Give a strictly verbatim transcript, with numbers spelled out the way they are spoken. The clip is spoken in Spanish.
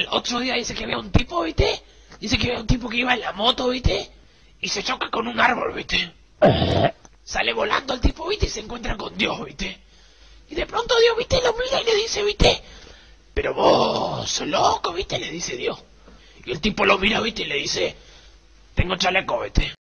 El otro día dice que ve a un tipo, ¿viste? Dice que ve a un tipo que iba en la moto, ¿viste? Y se choca con un árbol, ¿viste? Sale volando el tipo, ¿viste? Y se encuentra con Dios, ¿viste? Y de pronto Dios, ¿viste? Lo mira y le dice, ¿viste? Pero vos, sos loco, ¿viste? Le dice Dios. Y el tipo lo mira, ¿viste? Y le dice, tengo chaleco, ¿viste?